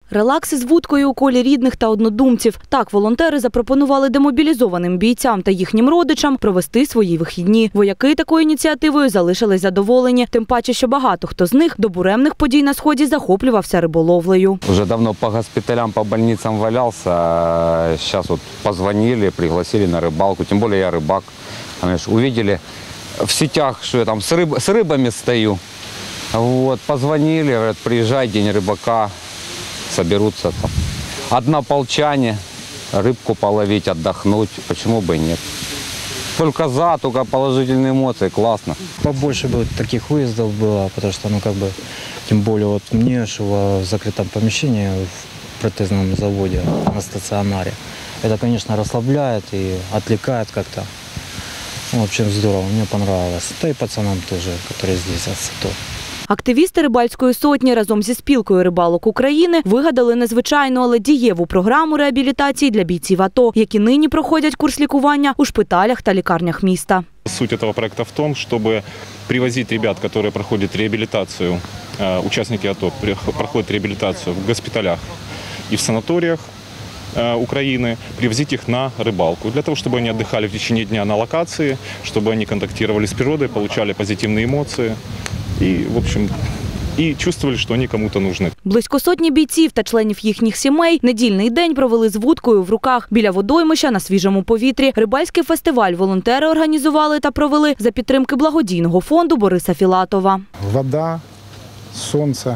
Релакс із вудкою у колі рідних та однодумців. Так волонтери запропонували демобілізованим бійцям та їхнім родичам провести свої вихідні. Вояки такою ініціативою залишились задоволені. Тим паче, що багато хто з них до буремних подій на Сході захоплювався риболовлею. Уже давно по госпиталям, по больницам валялся. Сейчас вот позвонили, пригласили на рыбалку. Тем более я рыбак. Увидели в сетях, что я там с рыбами стою. Вот, позвонили, говорят, приезжай, день рыбака. Соберутся там однополчане, рыбку половить, отдохнуть. Почему бы и нет? Только за, только положительные эмоции, классно. Побольше бы таких выездов было, потому что, тем более вот мне, что в закрытом помещении, в протезном заводе, на стационаре, это, конечно, расслабляет и отвлекает как-то. В общем, здорово, мне понравилось. Да и пацанам тоже, которые здесь от САТО. Активісти Рибальської сотні разом зі спілкою рибалок України вигадали незвичайну, але дієву програму реабілітації для бійців АТО, які нині проходять курс лікування у шпиталях та лікарнях міста. Суть этого проекта в том, чтобы привозить ребят, которые проходят реабилитацию, участники АТО проходят реабилитацию в госпиталях и в санаториях Украины, привозить их на рыбалку, для того, чтобы они отдыхали в течение дня на локации, чтобы они контактировали с природой, получали позитивные эмоции. І, в общем, чувствовали, що вони кому-то нужны. Близько сотні бійців та членів їхніх сімей недільний день провели з вудкою в руках біля водоймища на свіжому повітрі. Рибальський фестиваль волонтери організували та провели за підтримки благодійного фонду Бориса Філатова. Вода, сонце,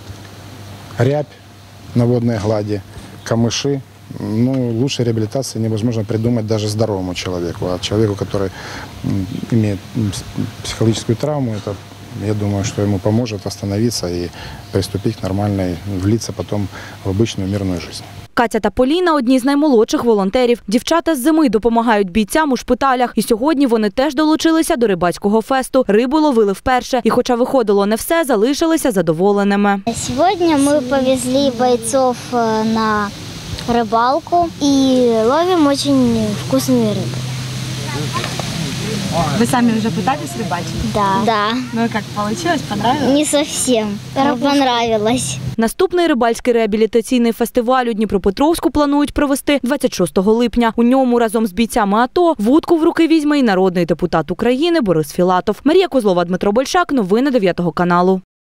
рябь на водной глади, камыши. Лучшей реабилитации невозможно придумать даже здоровому человеку. А человеку, который имеет психологическую травму, это, я думаю, что ему поможет восстановиться и приступить к нормальной, влиться потом в обычную мирную жизнь. Катя та Поліна – одні з наймолодших волонтерів. Дівчата з зими допомагають бійцям у шпиталях. І сьогодні вони теж долучилися до рибацького фесту. Рибу ловили вперше. І хоча виходило не все, залишилися задоволеними. Сьогодні ми повезли бойців на рыбалку и ловим очень вкусные рыбы. Вы сами уже пытались рыбачить? Да. Ну и как получилось? Понравилось? Не совсем, но понравилось. Наступний рибальський реабілітаційний фестиваль у Дніпропетровську планують провести 26 липня. У ньому разом з бійцями АТО вудку в руки візьме і народний депутат України Борис Філатов. Марія Козлова, Дмитро Большак. Новини 9 каналу.